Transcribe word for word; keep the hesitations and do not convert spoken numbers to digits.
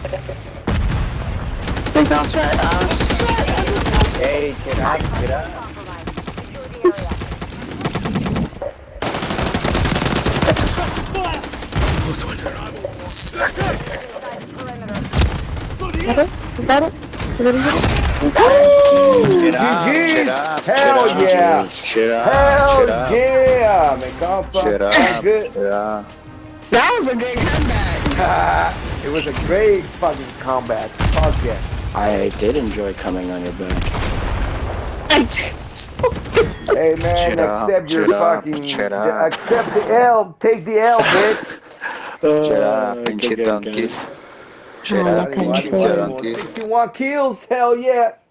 Big bounce right. Oh shit! Hey, get up, get up. Close one. Is that it? Is that it? Is that it? Get up, G G. get up, Hell get up, yeah. Shit up, Hell shit up, yeah, man. Compa. shit That up, good. shit up. That was a good comeback. It was a great fucking comeback. Fuck yeah. I did enjoy coming on your back. Hey man, Shut up, accept your shut up, fucking. shut up. Accept the L. Take the L, bitch. Shut up, pinche donkeys. Shut Oh, up, the pinche country. donkeys. sixty-one kills. Hell yeah.